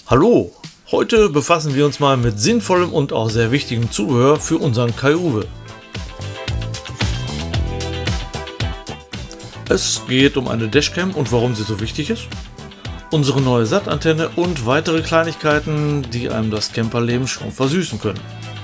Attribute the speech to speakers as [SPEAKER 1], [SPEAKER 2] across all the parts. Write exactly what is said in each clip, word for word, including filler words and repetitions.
[SPEAKER 1] Hallo, heute befassen wir uns mal mit sinnvollem und auch sehr wichtigem Zubehör für unseren Kai-Uwe. Es geht um eine Dashcam und warum sie so wichtig ist, unsere neue Sattantenne und weitere Kleinigkeiten, die einem das Camperleben schon versüßen können.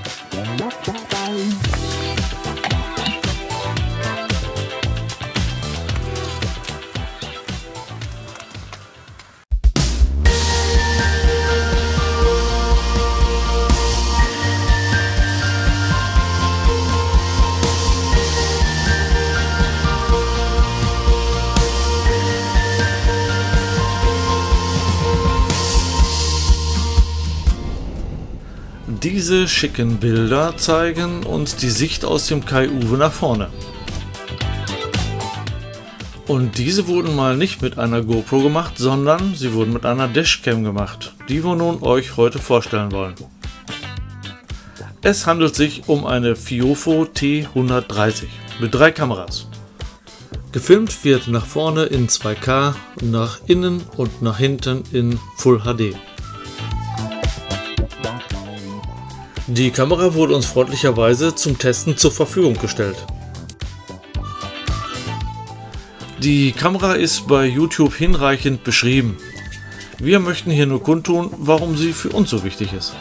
[SPEAKER 1] Diese schicken Bilder zeigen uns die Sicht aus dem Kai-Uwe nach vorne. Und diese wurden mal nicht mit einer GoPro gemacht, sondern sie wurden mit einer Dashcam gemacht, die wir nun euch heute vorstellen wollen. Es handelt sich um eine Fiofo T hundertdreißig mit drei Kameras. Gefilmt wird nach vorne in zwei K, nach innen und nach hinten in Full H D. Die Kamera wurde uns freundlicherweise zum Testen zur Verfügung gestellt. Die Kamera ist bei YouTube hinreichend beschrieben. Wir möchten hier nur kundtun, warum sie für uns so wichtig ist.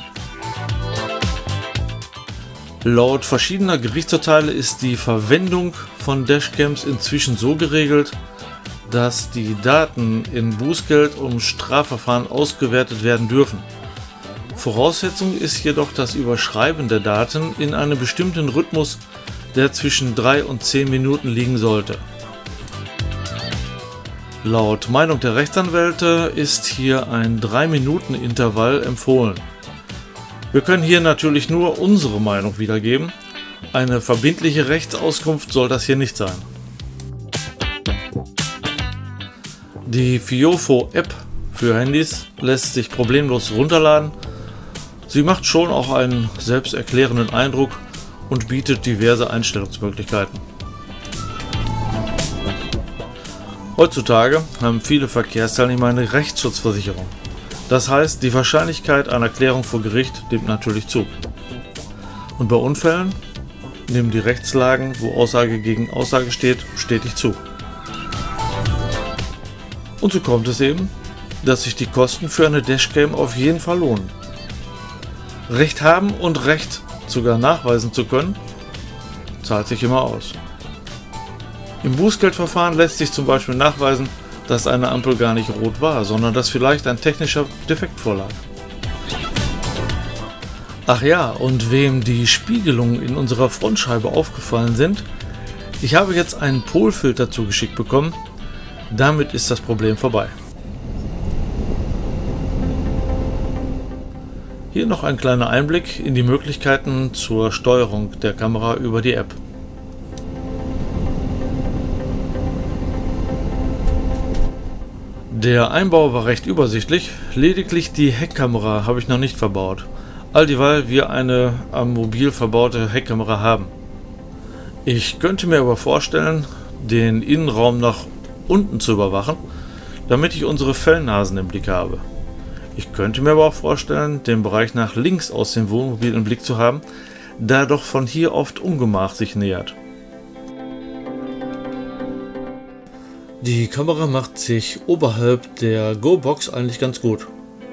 [SPEAKER 1] Laut verschiedener Gerichtsurteile ist die Verwendung von Dashcams inzwischen so geregelt, dass die Daten in Bußgeld- und Strafverfahren ausgewertet werden dürfen. Voraussetzung ist jedoch das Überschreiben der Daten in einem bestimmten Rhythmus, der zwischen drei und zehn Minuten liegen sollte. Laut Meinung der Rechtsanwälte ist hier ein drei Minuten Intervall empfohlen. Wir können hier natürlich nur unsere Meinung wiedergeben. Eine verbindliche Rechtsauskunft soll das hier nicht sein. Die Fiofo App für Handys lässt sich problemlos runterladen. Sie macht schon auch einen selbsterklärenden Eindruck und bietet diverse Einstellungsmöglichkeiten. Heutzutage haben viele Verkehrsteilnehmer eine Rechtsschutzversicherung. Das heißt, die Wahrscheinlichkeit einer Klärung vor Gericht nimmt natürlich zu. Und bei Unfällen nehmen die Rechtslagen, wo Aussage gegen Aussage steht, stetig zu. Und so kommt es eben, dass sich die Kosten für eine Dashcam auf jeden Fall lohnen. Recht haben und Recht sogar nachweisen zu können, zahlt sich immer aus. Im Bußgeldverfahren lässt sich zum Beispiel nachweisen, dass eine Ampel gar nicht rot war, sondern dass vielleicht ein technischer Defekt vorlag. Ach ja, und wem die Spiegelungen in unserer Frontscheibe aufgefallen sind, ich habe jetzt einen Polfilter zugeschickt bekommen, damit ist das Problem vorbei. Hier noch ein kleiner Einblick in die Möglichkeiten zur Steuerung der Kamera über die App. Der Einbau war recht übersichtlich, lediglich die Heckkamera habe ich noch nicht verbaut, all dieweil wir eine am Mobil verbaute Heckkamera haben. Ich könnte mir aber vorstellen, den Innenraum nach unten zu überwachen, damit ich unsere Fellnasen im Blick habe. Ich könnte mir aber auch vorstellen, den Bereich nach links aus dem Wohnmobil im Blick zu haben, da doch von hier oft Ungemach sich nähert. Die Kamera macht sich oberhalb der Go-Box eigentlich ganz gut.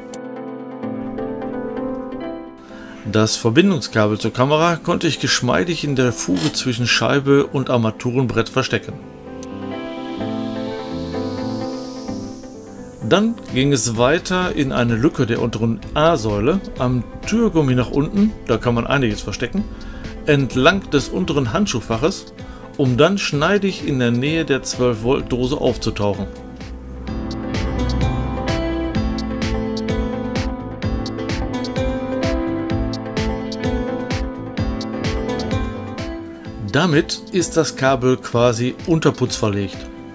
[SPEAKER 1] Das Verbindungskabel zur Kamera konnte ich geschmeidig in der Fuge zwischen Scheibe und Armaturenbrett verstecken. Dann ging es weiter in eine Lücke der unteren A-Säule, am Türgummi nach unten, da kann man einiges verstecken, entlang des unteren Handschuhfaches, um dann schneidig in der Nähe der zwölf Volt Dose aufzutauchen. Damit ist das Kabel quasi unterputzverlegt.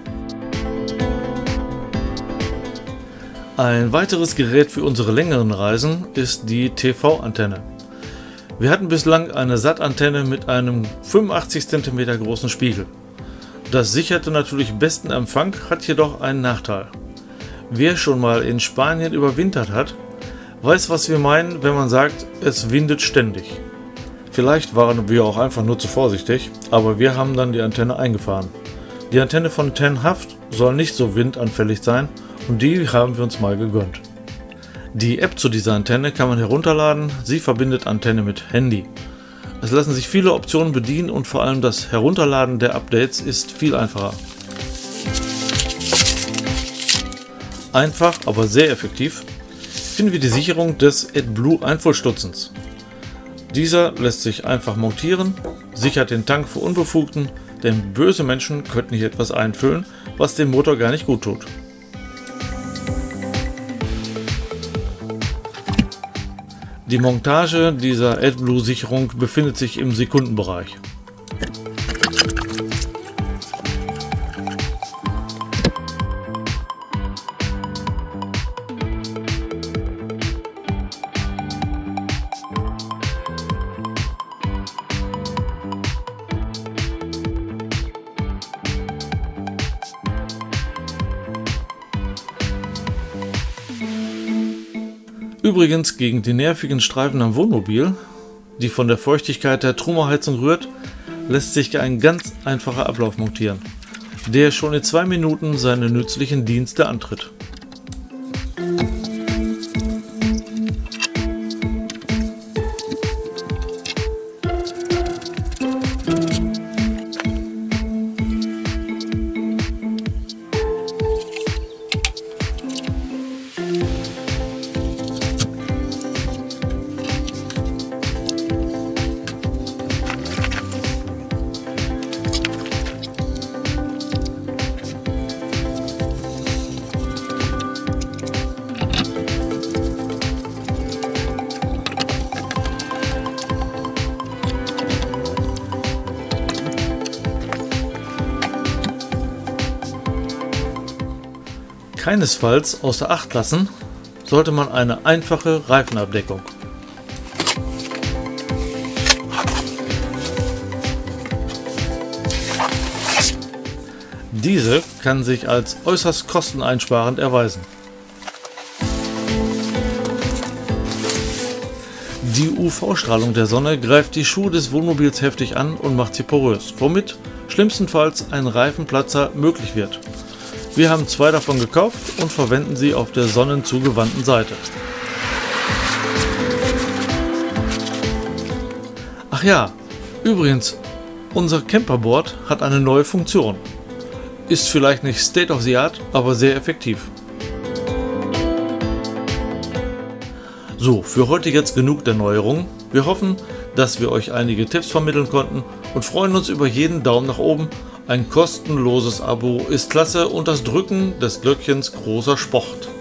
[SPEAKER 1] Ein weiteres Gerät für unsere längeren Reisen ist die T V-Antenne. Wir hatten bislang eine Sattantenne mit einem fünfundachtzig Zentimeter großen Spiegel. Das sicherte natürlich besten Empfang, hat jedoch einen Nachteil. Wer schon mal in Spanien überwintert hat, weiß, was wir meinen, wenn man sagt, es windet ständig. Vielleicht waren wir auch einfach nur zu vorsichtig, aber wir haben dann die Antenne eingefahren. Die Antenne von Tenhaft soll nicht so windanfällig sein und die haben wir uns mal gegönnt. Die App zu dieser Antenne kann man herunterladen, sie verbindet Antenne mit Handy. Es lassen sich viele Optionen bedienen und vor allem das Herunterladen der Updates ist viel einfacher. Einfach, aber sehr effektiv finden wir die Sicherung des AdBlue Einfuhrstutzens. Dieser lässt sich einfach montieren, sichert den Tank vor Unbefugten, denn böse Menschen könnten hier etwas einfüllen, was dem Motor gar nicht gut tut. Die Montage dieser AdBlue-Sicherung befindet sich im Sekundenbereich. Übrigens gegen die nervigen Streifen am Wohnmobil, die von der Feuchtigkeit der Trummerheizung rührt, lässt sich ein ganz einfacher Ablauf montieren, der schon in zwei Minuten seine nützlichen Dienste antritt. Keinesfalls außer Acht lassen sollte man eine einfache Reifenabdeckung. Diese kann sich als äußerst kosteneinsparend erweisen. Die U V-Strahlung der Sonne greift die Schuhe des Wohnmobils heftig an und macht sie porös, womit schlimmstenfalls ein Reifenplatzer möglich wird. Wir haben zwei davon gekauft und verwenden sie auf der sonnenzugewandten Seite. Ach ja, übrigens, unser Camperboard hat eine neue Funktion. Ist vielleicht nicht State of the Art, aber sehr effektiv. So, für heute jetzt genug der Neuerungen. Wir hoffen, dass wir euch einige Tipps vermitteln konnten und freuen uns über jeden Daumen nach oben. Ein kostenloses Abo ist klasse und das Drücken des Glöckchens großer Sport.